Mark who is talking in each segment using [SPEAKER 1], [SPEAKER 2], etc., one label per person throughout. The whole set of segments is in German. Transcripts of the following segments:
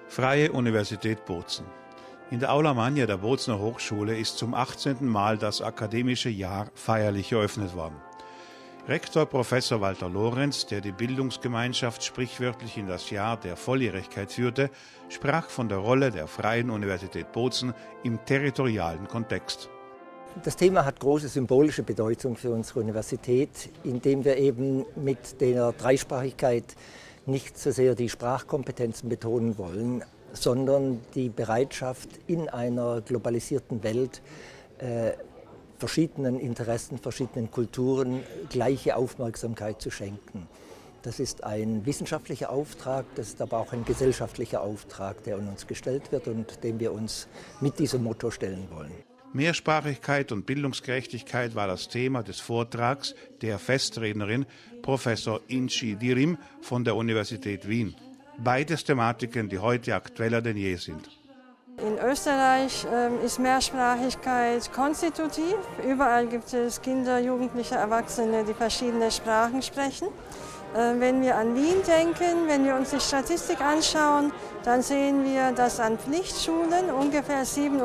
[SPEAKER 1] Freie Universität Bozen. In der Aula Magna der Bozener Hochschule ist zum 18. Mal das akademische Jahr feierlich eröffnet worden. Rektor Professor Walter Lorenz, der die Bildungsgemeinschaft sprichwörtlich in das Jahr der Volljährigkeit führte, sprach von der Rolle der Freien Universität Bozen im territorialen Kontext.
[SPEAKER 2] Das Thema hat große symbolische Bedeutung für unsere Universität, indem wir eben mit der Dreisprachigkeit nicht so sehr die Sprachkompetenzen betonen wollen, sondern die Bereitschaft, in einer globalisierten Welt verschiedenen Interessen, verschiedenen Kulturen gleiche Aufmerksamkeit zu schenken. Das ist ein wissenschaftlicher Auftrag, das ist aber auch ein gesellschaftlicher Auftrag, der an uns gestellt wird und dem wir uns mit diesem Motto stellen wollen.
[SPEAKER 1] Mehrsprachigkeit und Bildungsgerechtigkeit war das Thema des Vortrags der Festrednerin Professor Inci Dirim von der Universität Wien. Beides Thematiken, die heute aktueller denn je sind.
[SPEAKER 3] In Österreich ist Mehrsprachigkeit konstitutiv. Überall gibt es Kinder, Jugendliche, Erwachsene, die verschiedene Sprachen sprechen. Wenn wir an Wien denken, wenn wir uns die Statistik anschauen, dann sehen wir, dass an Pflichtschulen ungefähr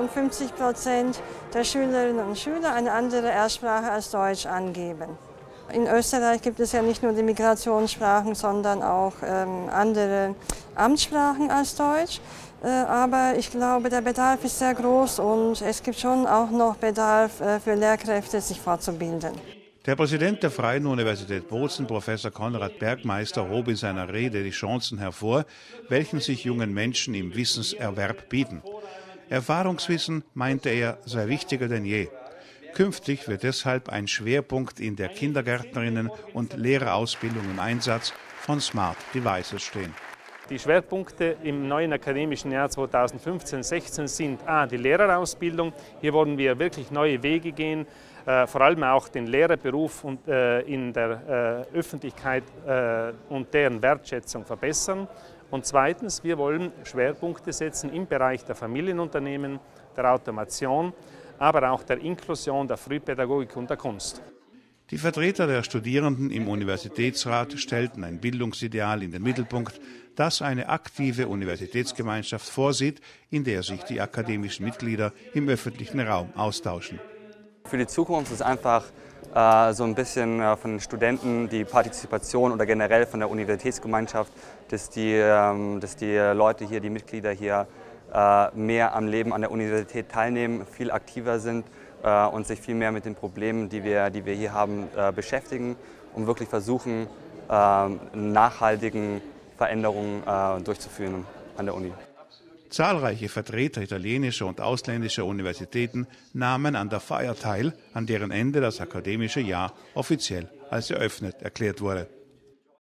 [SPEAKER 3] 57% der Schülerinnen und Schüler eine andere Erstsprache als Deutsch angeben. In Österreich gibt es ja nicht nur die Migrationssprachen, sondern auch andere Amtssprachen als Deutsch. Aber ich glaube, der Bedarf ist sehr groß und es gibt schon auch noch Bedarf für Lehrkräfte, sich fortzubilden.
[SPEAKER 1] Der Präsident der Freien Universität Bozen, Professor Konrad Bergmeister, hob in seiner Rede die Chancen hervor, welchen sich jungen Menschen im Wissenserwerb bieten. Erfahrungswissen, meinte er, sei wichtiger denn je. Künftig wird deshalb ein Schwerpunkt in der Kindergärtnerinnen- und Lehrerausbildung im Einsatz von Smart Devices stehen.
[SPEAKER 4] Die Schwerpunkte im neuen akademischen Jahr 2015/16 sind die Lehrerausbildung. Hier wollen wir wirklich neue Wege gehen, vor allem auch den Lehrerberuf in der Öffentlichkeit und deren Wertschätzung verbessern. Und zweitens, wir wollen Schwerpunkte setzen im Bereich der Familienunternehmen, der Automation, aber auch der Inklusion, der Frühpädagogik und der Kunst.
[SPEAKER 1] Die Vertreter der Studierenden im Universitätsrat stellten ein Bildungsideal in den Mittelpunkt, das eine aktive Universitätsgemeinschaft vorsieht, in der sich die akademischen Mitglieder im öffentlichen Raum austauschen.
[SPEAKER 5] Für die Zukunft ist einfach so ein bisschen von den Studenten die Partizipation oder generell von der Universitätsgemeinschaft, dass die Leute hier, die Mitglieder hier mehr am Leben an der Universität teilnehmen, viel aktiver sind und sich viel mehr mit den Problemen, die wir hier haben, beschäftigen und wirklich versuchen, nachhaltigen Veränderungen durchzuführen an der Uni.
[SPEAKER 1] Zahlreiche Vertreter italienischer und ausländischer Universitäten nahmen an der Feier teil, an deren Ende das akademische Jahr offiziell als eröffnet erklärt wurde.